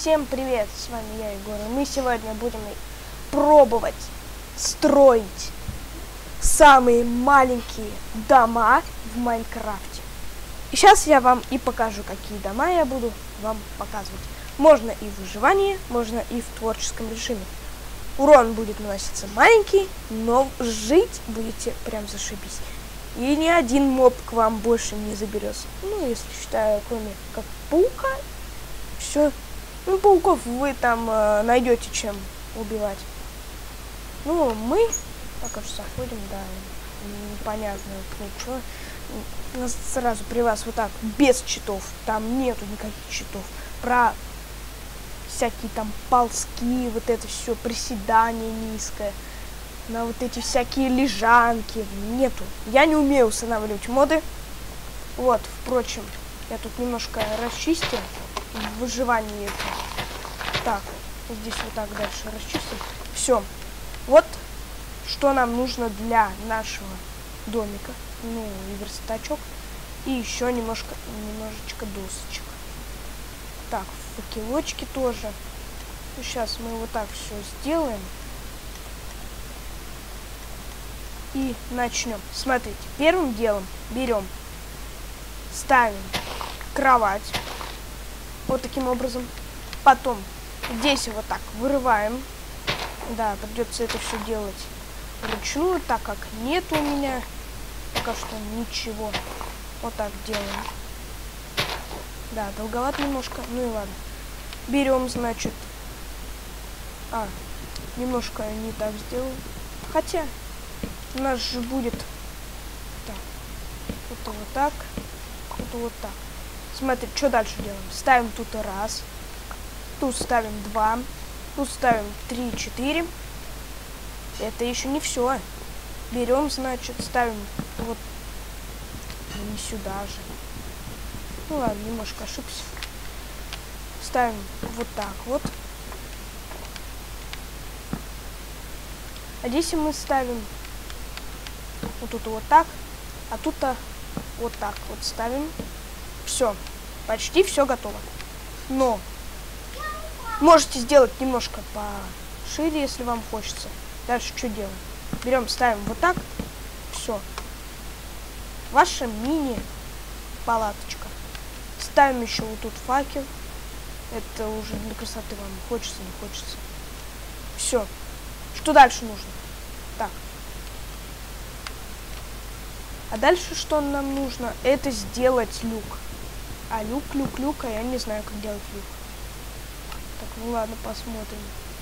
Всем привет, с вами я, Егор, и мы сегодня будем пробовать строить самые маленькие дома в Майнкрафте. И сейчас я вам и покажу, какие дома я буду вам показывать. Можно и в выживании, можно и в творческом режиме. Урон будет наноситься маленький, но жить будете прям зашибись. И ни один моб к вам больше не заберется. Ну, если считаю, кроме как паука, все. Ну, пауков вы там найдете чем убивать. Ну, мы пока что заходим, да, непонятно, ничего. Сразу при вас вот так, без читов, там нету никаких читов. Про всякие там ползки, вот это все, приседание низкое, на вот эти всякие лежанки, нету. Я не умею устанавливать моды. Вот, впрочем, я тут немножко расчистил в выживании. Так, здесь вот так дальше расчистим. Все. Вот что нам нужно для нашего домика. Ну, и верстачок. И еще немножечко досочек. Так, факелочки тоже. Ну, сейчас мы вот так все сделаем. И начнем. Смотрите, первым делом берем, ставим кровать. Вот таким образом. Потом здесь вот так вырываем. Да, придется это все делать вручную, так как нет у меня пока что ничего. Вот так делаем. Да, долговато немножко, ну и ладно. Берем, значит... немножко не так сделал. Хотя у нас же будет... Так, это вот так, это вот так. Смотрите, что дальше делаем? Ставим тут раз, тут ставим 2, тут ставим 3, 4. Это еще не все. Берем, значит, ставим вот не сюда же. Ну ладно, немножко ошибся. Ставим вот так вот. А здесь мы ставим вот тут вот так, а тут вот так вот ставим. Все, почти все готово. Но можете сделать немножко пошире, если вам хочется. Дальше что делаем? Берем, ставим вот так. Все. Ваша мини-палаточка. Ставим еще вот тут факел. Это уже для красоты вам хочется, не хочется. Все. Что дальше нужно? Так. А дальше что нам нужно? Это сделать люк. А люк, а я не знаю, как делать люк. Так, ну ладно, посмотрим.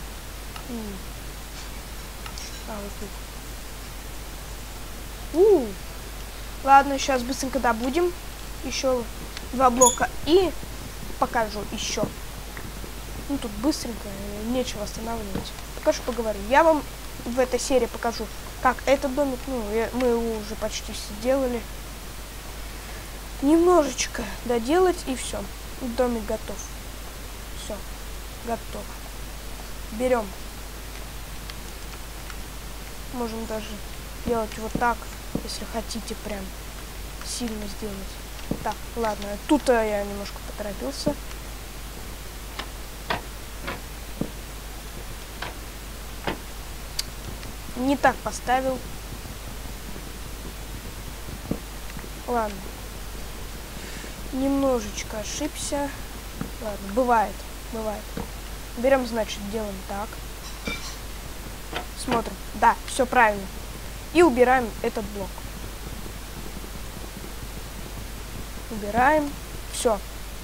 Вот люк. Ладно, сейчас быстренько добудем. Еще 2 блока и покажу еще. Ну, тут быстренько, нечего останавливать. Пока что поговорю. Я вам в этой серии покажу, как этот домик, ну, мы его уже почти все сделали. Немножечко доделать и все. Домик готов. Все, готов. Берем. Можем даже делать вот так, если хотите прям сильно сделать. Так, ладно, тут я немножко поторопился. Не так поставил. Ладно. Немножечко ошибся. Ладно, бывает. Берем, значит, делаем так. Смотрим. Да, все правильно. И убираем этот блок. Убираем. Все.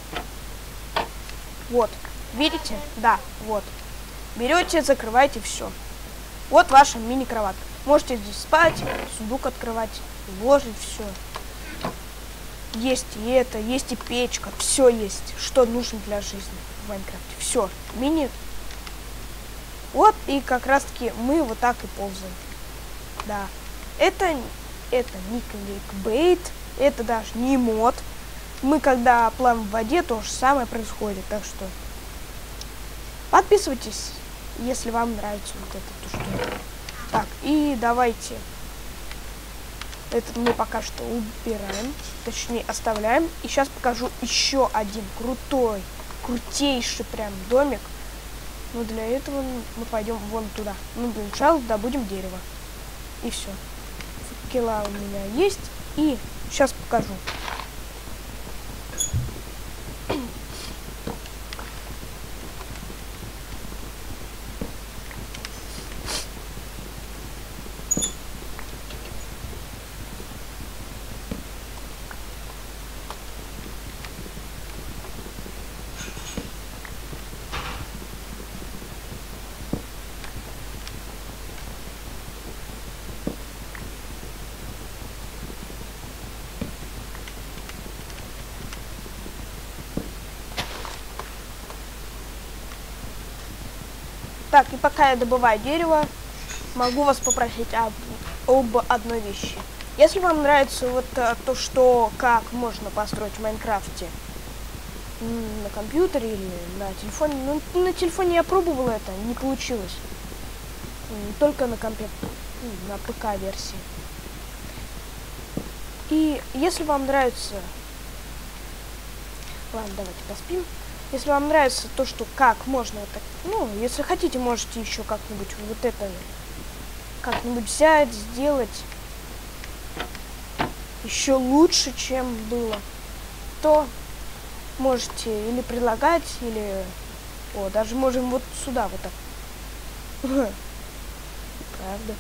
Вот. Видите? Да, вот. Берете, закрываете, все. Вот ваша мини-кроватка. Можете здесь спать, сундук открывать, ложить, все. Есть и это, есть и печка, все есть, что нужно для жизни в Майнкрафте. Все, мини. Вот, и как раз таки мы вот так и ползаем. Да, это не кликбейт, это даже не мод. Мы когда плаваем в воде, то же самое происходит, так что подписывайтесь, если вам нравится вот это, то что. Так, и давайте. Этот мы пока что убираем, точнее оставляем. И сейчас покажу еще один крутой крутейший прям домик. Но для этого мы пойдем вон туда. Ну, для начала добудем дерево. И все. Факела у меня есть. И сейчас покажу. Так, и пока я добываю дерево, могу вас попросить об одной вещи. Если вам нравится вот то, что как можно построить в Майнкрафте на компьютере или на телефоне, ну, на телефоне я пробовала это, не получилось. Только на на ПК-версии. И если вам нравится... Ладно, давайте поспим. Если вам нравится то, что как можно это... Ну, если хотите, можете еще как-нибудь вот это... Как-нибудь взять, сделать еще лучше, чем было. То можете или предлагать, или... О, даже можем вот сюда вот так. Правда.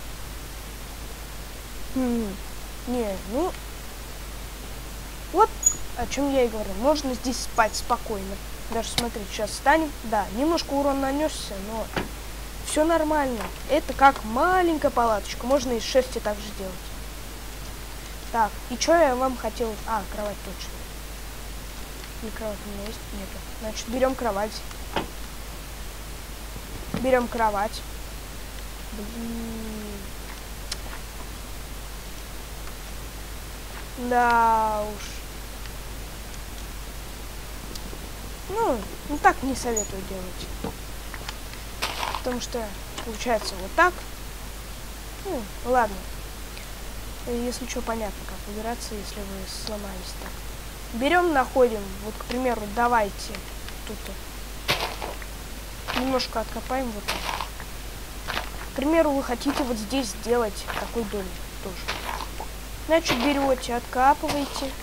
Не, ну... Вот о чем я и говорю. Можно здесь спать спокойно. Даже смотрите, сейчас встанем. Да, немножко урон нанесся, но все нормально. Это как маленькая палаточка. Можно из шерсти также делать. Так, и что я вам хотел... А, кровать точно. Или кровать у меня есть? Нету. Значит, берем кровать. Берем кровать. Блин. Да уж. Ну так не советую делать. Потому что получается вот так. Ну, ладно. Если что, понятно, как убираться, если вы сломались так. Берем, находим. Вот, к примеру, давайте тут немножко откопаем вот так. К примеру, вы хотите вот здесь сделать такой домик тоже. Значит, берете, откапываете.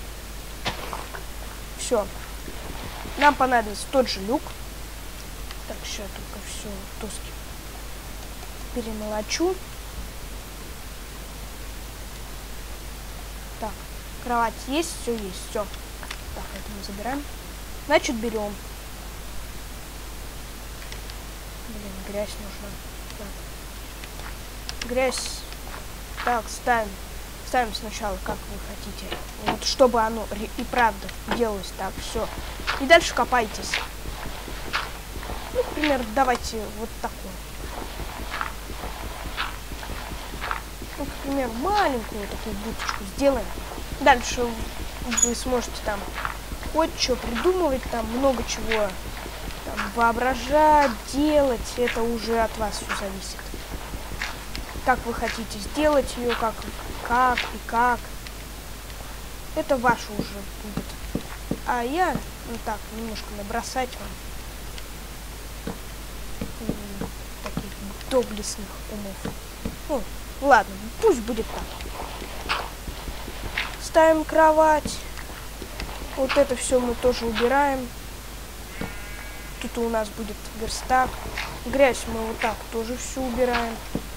Все. Нам понадобится тот же люк. Так, сейчас только все доски перемолочу. Так, кровать есть, все есть, все. Так, это мы забираем. Значит, берем. Блин, грязь нужна. Так. Грязь. Так, ставим. Ставим сначала, как вы хотите. Вот, чтобы оно и правда делалось так, все. И дальше копайтесь. Ну, к примеру, давайте вот такой. Ну, к примеру, маленькую такую будочку сделаем. Дальше вы сможете там хоть что придумывать, там много чего там, воображать, делать. Это уже от вас все зависит. Как вы хотите сделать ее, как и как. Это ваше уже будет. А я, ну так, немножко набросать вам таких доблестных умов. Ну, ладно, пусть будет так. Ставим кровать. Вот это все мы тоже убираем. Тут у нас будет верстак. Грязь мы вот так тоже все убираем.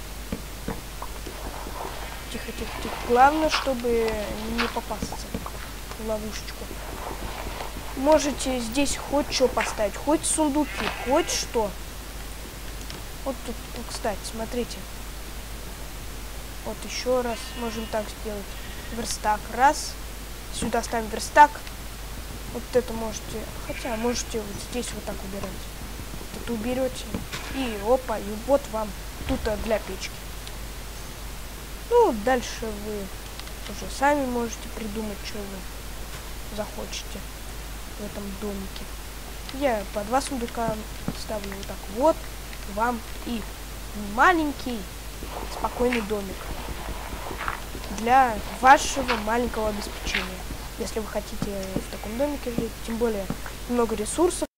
Тихо, тихо, тихо. Главное, чтобы не попасться в ловушечку. Можете здесь хоть что поставить, хоть сундуки, хоть что. Вот тут, кстати, смотрите. Вот еще раз можем так сделать. Верстак. Раз. Сюда ставим верстак. Вот это можете, хотя можете вот здесь вот так убирать. Вот это уберете. И опа, и вот вам тут для печки. Ну, дальше вы уже сами можете придумать, что вы захочете в этом домике. Я по 2 сундука ставлю вот так вот вам и маленький спокойный домик для вашего маленького обеспечения. Если вы хотите в таком домике жить, тем более много ресурсов.